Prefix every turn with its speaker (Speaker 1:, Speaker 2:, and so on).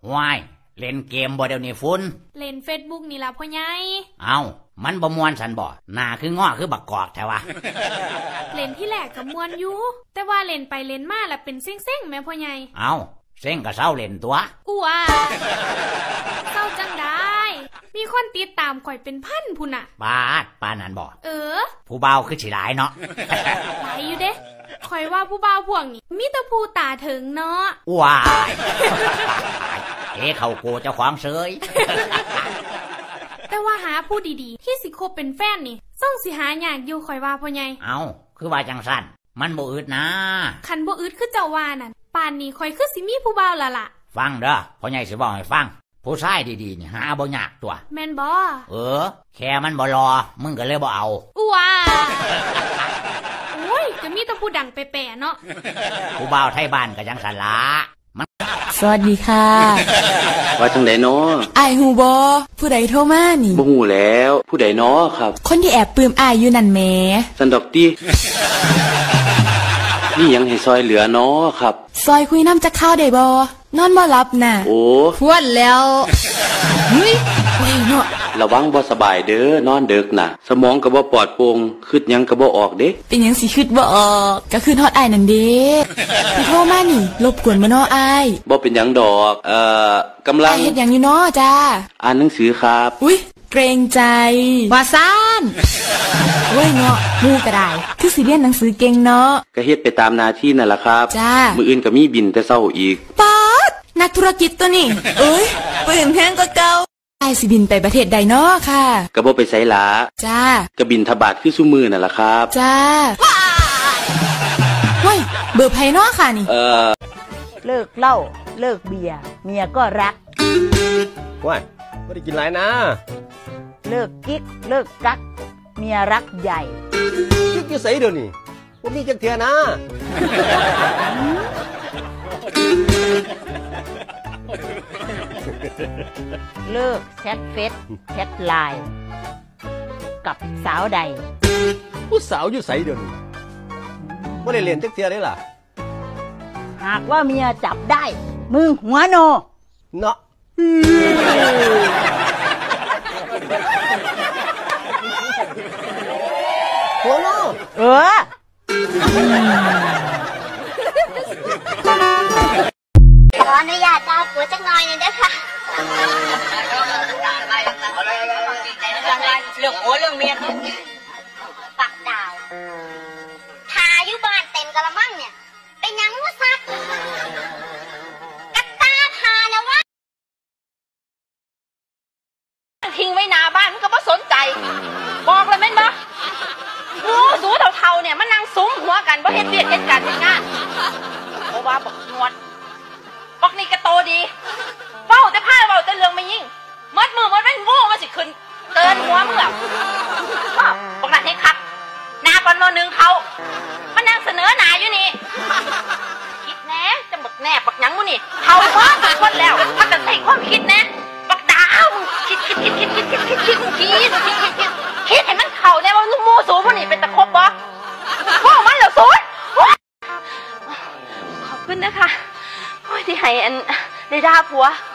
Speaker 1: ว้ายเล่นเกมบ่เดี๋ยวนี้ฟุ้น
Speaker 2: เล่นเฟซบุ๊กนี่ล่ะพ่อใหญ่
Speaker 1: เอามันบ่ม่วนสันบ่หน้าคือง้อคือบักกอกแท้วะ
Speaker 2: เล่นที่แรกก็ม่วนอยู่แต่ว่าเล่นไปเล่นมาแล้วเป็นเซ็งๆแม่พ่อใหญ่
Speaker 1: เอาเซ็งก็เศร้าเล่นตัว
Speaker 2: อู้ว่าเศร้าจังได้มีคนติดตามข่อยเป็นพันพุ่นน่ะ
Speaker 1: ปานั่นบ่ผู้เบาคือสิหลายเนาะ
Speaker 2: หลายอยู่เด้ข่อยว่าผู้เบาพวกนี้มีแต่ผู้ตาถึงเนาะ
Speaker 1: ว้ายเขาโกเจ้าของเสย
Speaker 2: แต่ว่าหาผู้ดีๆที่สิคบเป็นแฟนนี่ส่งสิหายากอยู่ข่อยว่าพ่อใหญ่
Speaker 1: เอาคือว่าจังสั่นมันบ่อึดนะ
Speaker 2: คันบ่อึดคือเจ้าว่านั่นป่านนี้ข่อยคือสิมีผู้เบาละล่ะ
Speaker 1: ฟังเด้อพ่อใหญ่สิบอกให้ฟังผู้ชายดีๆนี่หาบ่ยากตัว
Speaker 2: แม่นบ่
Speaker 1: แค่มันบ่รอมึงก็เลยบ่เอา
Speaker 2: ว้าโอ้ยก็มีแต่ผู้ดังแปะๆเนาะ
Speaker 1: ผู้บ่าวไทยบ้านก็จังสั่นละ
Speaker 3: สวัสดีค่ะ
Speaker 4: ว่าจังได๋น้อ
Speaker 3: อ้ายฮู้บ่ผู้ใดโทรมานี่
Speaker 4: บ่ฮู้แล้วผู้ใดน้อครับ
Speaker 3: คนที่แอบปลื้มอ้ายอยู่นั่นแหม
Speaker 4: ซั่นดอกตินี่ยังให้ซอยเหลือน้อครับ
Speaker 3: ซอยคุยน้ำจักข้าวได้บ่นอนบ่หลับน่ะ
Speaker 4: โอ้
Speaker 3: พวดแล้วเฮ้ยเนาะ
Speaker 4: ระวังบ่สบายเด้อนอนดึกน่ะสมองก็บ่ปลอดโปร่งคิดหยังก็บ่ออกเด้
Speaker 3: เป็นหยังสิคิดบ่ออกก็คือฮอดอ้ายนั่นเด้พี่โทรมานี่รบกวนบ่น้ออ้าย
Speaker 4: บ่เป็นหยังดอกกำลัง
Speaker 3: อ้ายเฮ็ดหยังอยู่น้อจ้า
Speaker 4: อ่านหนังสือครับ
Speaker 3: อุ๊ยเกรงใจว่าซ่านเว้ยเนาะมูก็ได้คือสิเรียนหนังสือเก่งเนาะ
Speaker 4: ก็เฮ็ดไปตามหน้าที่นั่นล่ะครับ
Speaker 3: จ้า
Speaker 4: มื้ออื่นก็มีบินแต่เช้าอีก
Speaker 3: ป๊าดนักธุรกิจตัวนี้เอ้ยปืนแพงกว่าเก่าอ้ายสิบินไปประเทศใดเนาะค่ะ
Speaker 4: ก็บ่ไปไสหลา
Speaker 3: จ้า
Speaker 4: ก็บินทบาทคือซุมื้อนั่นล่ะครับ
Speaker 3: จ้าเฮ้ยเบอร์ไผเนาะค่ะนี่
Speaker 5: เลิกเหล้าเลิกเบียร์เมียก็รัก
Speaker 6: ว้ายบ่ได้กินหลายนะ
Speaker 5: เลิกกิ๊กเลิกกักเมียรักใหญ่
Speaker 6: กิ๊กอยู่ไสเดี๋ยวนี้บ่มีจักเทื่อนะ
Speaker 5: เลิกแชทเฟซแชทไลน์กับสาวใด
Speaker 6: ผู้สาวอยู่ไสเดี๋ยวนี้บ่ได้เล่นจักเทื่อได้ล่ะ
Speaker 5: หากว่าเมียจับได้มึงหัวโน
Speaker 6: เนาะหัวโน
Speaker 7: ขออนุญาตดาวผัวจักหน่อยนึงเด้อค่ะ
Speaker 8: เรื่องผัวเรื่องเมีย
Speaker 7: ปักดาวทาอยู่บ้านเต็มกะละมังเนี่ยเป็นยังวะซักกัตตาทานะวะ
Speaker 8: ทิ้งไว้หน้าบ้านมันก็บ่สนใจบอกเลยแม่นบ่สูเท่าๆเนี่ยมันนั่งซุ้มหัวกันบ่เฮ็ดเวียกเฮ็ดการเฮ็ดงานเพราะว่าบักนวดบักนี่ก็โตดีเว้าแต่พาเว้าแต่เรื่องไม่ยิ่งมัดมือมันเป็นงูมันสิขึ้นเตือนหัวเมื่อบักนั้นให้คักหน้าปานนึงเขามันนั่งเสนอหน้าอยู่นี่คิดแน่จะบักแน่บักหยังมื้อนี่เฮาว่าทุกคนแล้วถ้าจะใส่ความคิดแน่บักดาวคิดให้มันเข้าแน่ว่าลูกหมูสูมื้อนี่เป็นตะคบบ่ว่ามันแล้วสูขอบคุณนะคะโอ้ยที่ให้อันได้ด่าผัว